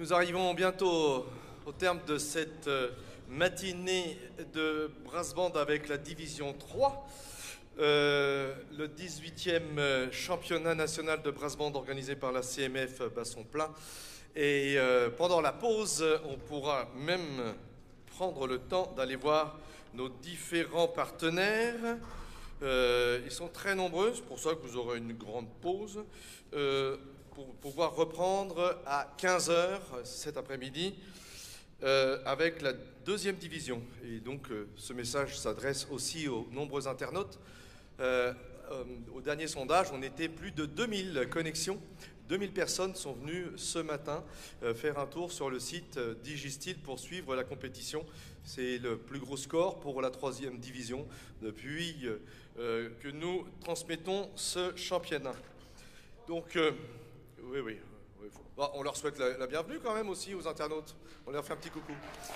Nous arrivons bientôt au terme de cette matinée de brass band avec la division 3, le 18e championnat national de brass band organisé par la CMF Basson-Plein. Et pendant la pause, on pourra même prendre le temps d'aller voir nos différents partenaires. Ils sont très nombreux, c'est pour ça que vous aurez une grande pause. Pour pouvoir reprendre à 15 h cet après-midi avec la deuxième division. Et donc ce message s'adresse aussi aux nombreux internautes. Au dernier sondage, on était plus de 2000 connexions. 2000 personnes sont venues ce matin faire un tour sur le site DigiStyle pour suivre la compétition. C'est le plus gros score pour la troisième division depuis que nous transmettons ce championnat. Donc, oui. Bon, on leur souhaite la bienvenue quand même aussi aux internautes. On leur fait un petit coucou.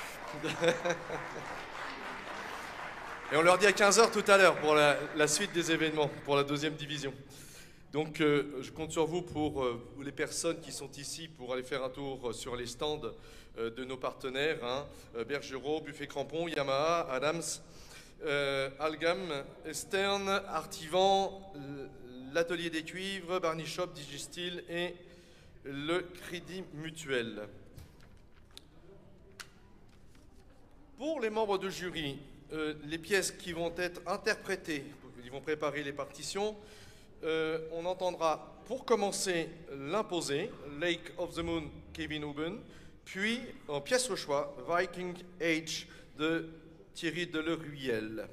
Et on leur dit à 15 h tout à l'heure pour la suite des événements, pour la deuxième division. Donc je compte sur vous pour les personnes qui sont ici pour aller faire un tour sur les stands de nos partenaires, hein, Bergerot, Buffet Crampon, Yamaha, Adams, Algam, Stern, Artivan, l'Atelier des Cuivres, Barney Shop, DigiStyle et le Crédit Mutuel. Pour les membres de jury, les pièces qui vont être interprétées, ils vont préparer les partitions, on entendra pour commencer l'imposé, Lake of the Moon, Kevin Huben, puis en pièce au choix, Viking Age de Thierry Deleruyel.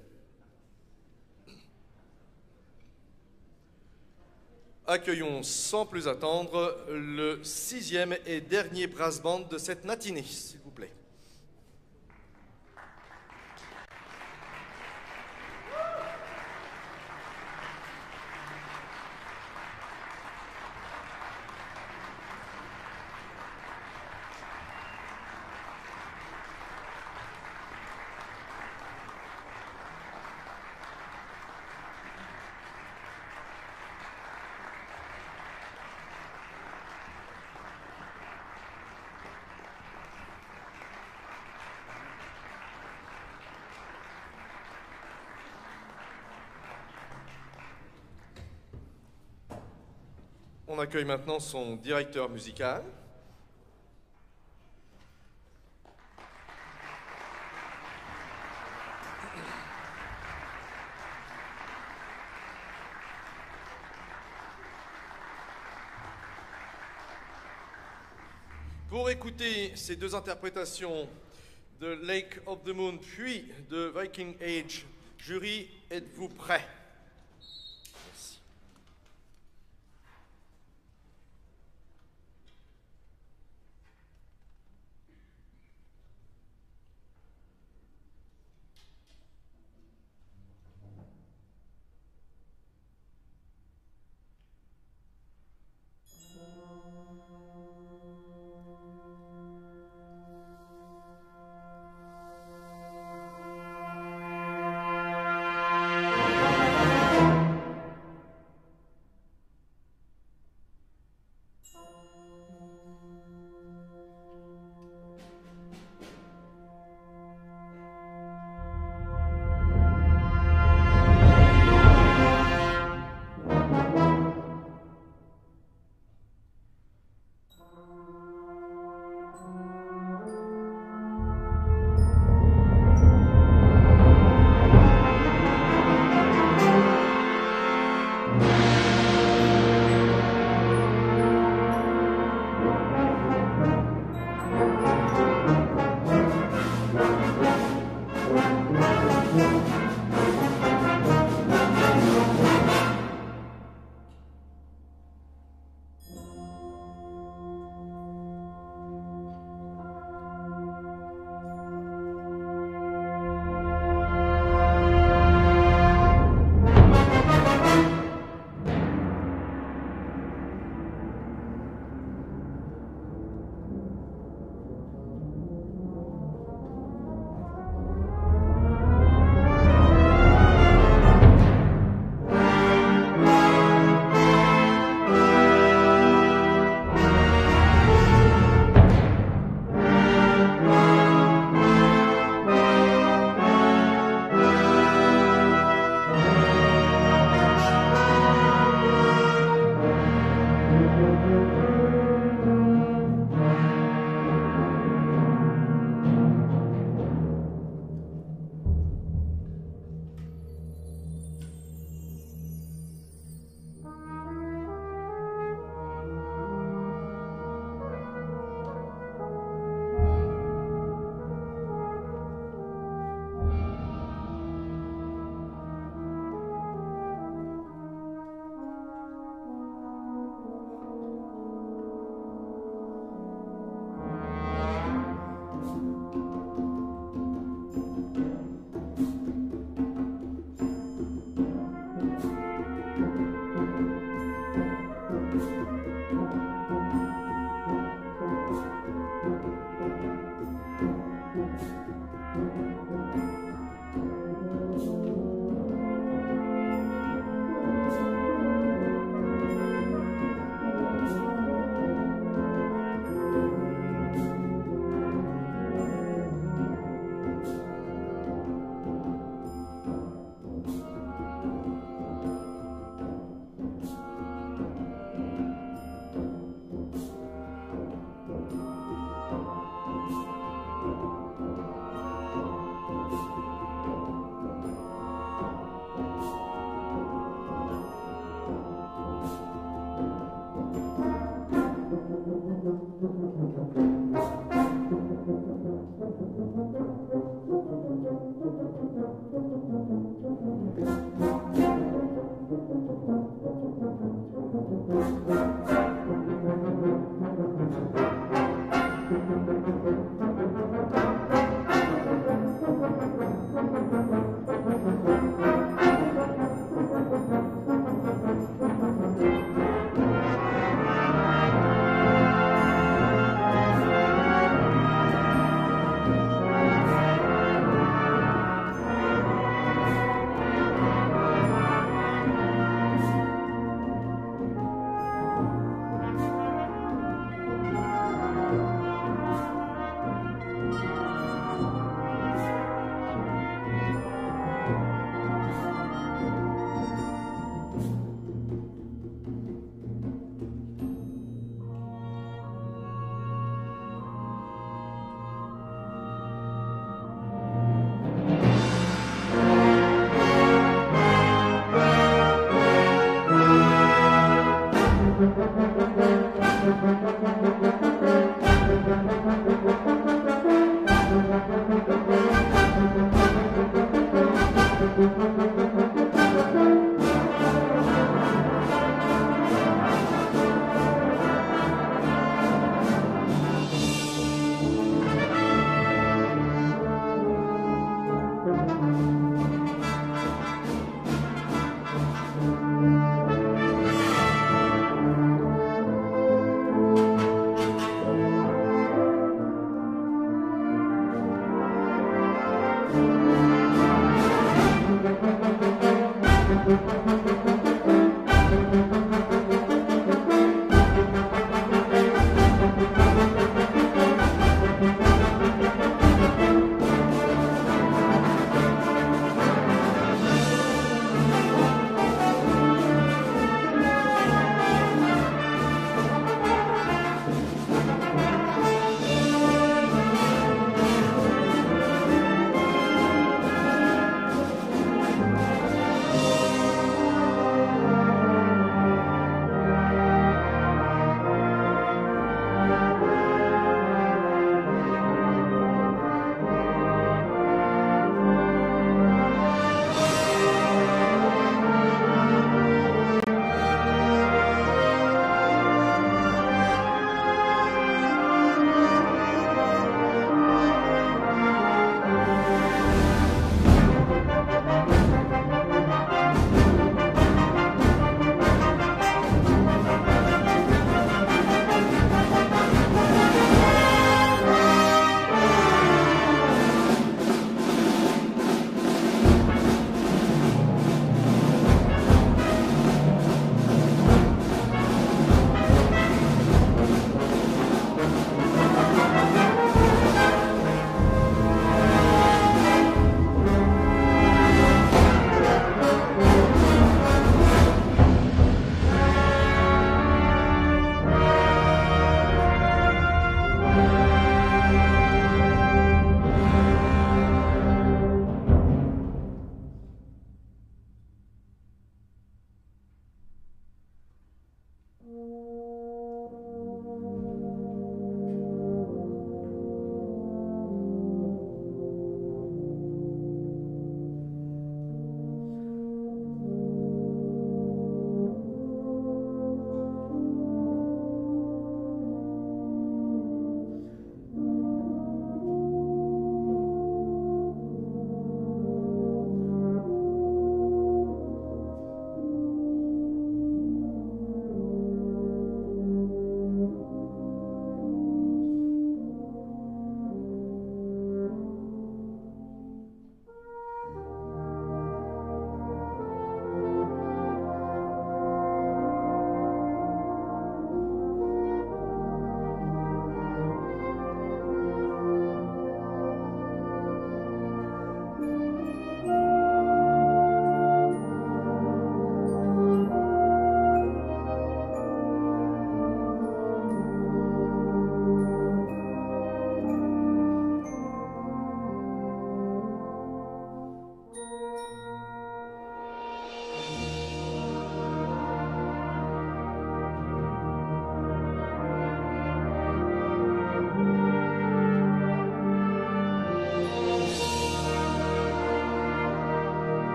Accueillons sans plus attendre le 6e et dernier brass band de cette matinée, s'il vous plaît. On accueille maintenant son directeur musical. Pour écouter ces deux interprétations de Lake of the Moon puis de Viking Age, jury, êtes-vous prêts ?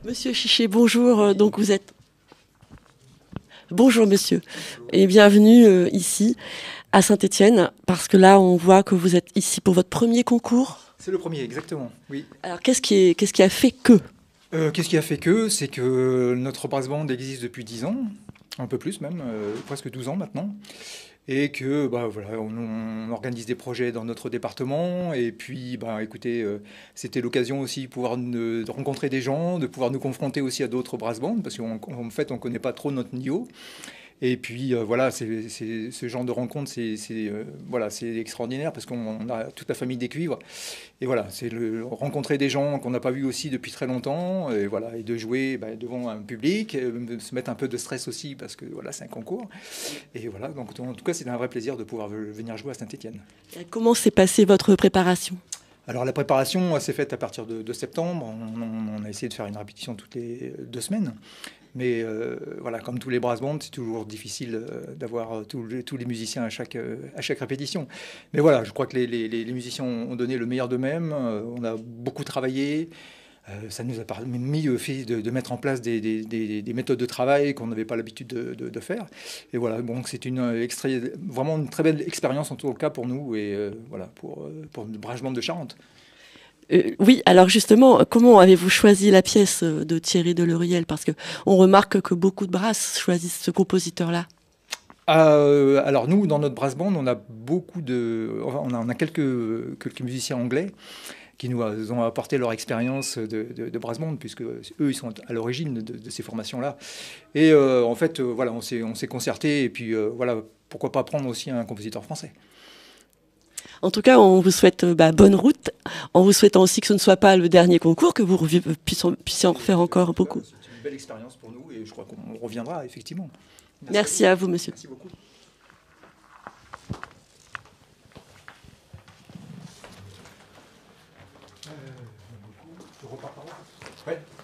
Monsieur Chiché, bonjour. Donc vous êtes... Bonjour monsieur, et bienvenue ici à Saint-Étienne, parce que là on voit que vous êtes ici pour votre premier concours. C'est le premier, exactement, oui. Alors qu'est-ce qui a fait que? Qu'est-ce qui a fait que? C'est que notre brass band existe depuis 10 ans, un peu plus même, presque 12 ans maintenant. Et que bah, voilà, on organise des projets dans notre département. Et puis, bah, écoutez, c'était l'occasion aussi de pouvoir de rencontrer des gens, de pouvoir nous confronter aussi à d'autres brass bands, parce qu'en fait, on ne connaît pas trop notre niveau. Et puis voilà, ce genre de rencontre, voilà, c'est extraordinaire parce qu'on a toute la famille des cuivres. Et voilà, rencontrer des gens qu'on n'a pas vus aussi depuis très longtemps, et voilà, et de jouer bah, devant un public, de se mettre un peu de stress aussi parce que voilà, c'est un concours. Et voilà, donc en tout cas, c'est un vrai plaisir de pouvoir venir jouer à Saint-Étienne. Comment s'est passée votre préparation? Alors la préparation s'est faite à partir de septembre. On a essayé de faire une répétition toutes les 2 semaines. Mais voilà, comme tous les brass bands, c'est toujours difficile d'avoir tous les musiciens à chaque répétition. Mais voilà, je crois que les musiciens ont donné le meilleur d'eux-mêmes. On a beaucoup travaillé. Ça nous a permis de mettre en place des méthodes de travail qu'on n'avait pas l'habitude de faire. Et voilà, bon, c'est vraiment une très belle expérience en tout cas pour nous et voilà, pour le brass band de Charente. Oui, alors justement, comment avez-vous choisi la pièce de Thierry Deloriel? Parce qu'on remarque que beaucoup de brasses choisissent ce compositeur-là. Alors nous, dans notre brass band, on a on a quelques musiciens anglais qui nous ont apporté leur expérience de brass band, puisque eux, ils sont à l'origine de ces formations-là. Et en fait, voilà, on s'est concerté, et puis voilà, pourquoi pas prendre aussi un compositeur français. En tout cas, on vous souhaite bonne route, en vous souhaitant aussi que ce ne soit pas le dernier concours, que vous puissiez en refaire encore beaucoup. C'est une belle expérience pour nous, et je crois qu'on reviendra, effectivement. Merci à vous, monsieur. Merci beaucoup. Je repars par là. Ouais.